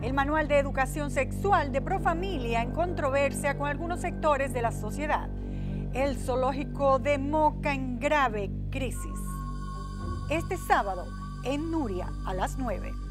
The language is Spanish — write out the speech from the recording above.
El manual de educación sexual de Profamilia en controversia con algunos sectores de la sociedad. El zoológico de Moca en grave crisis. Este sábado en Nuria a las 9.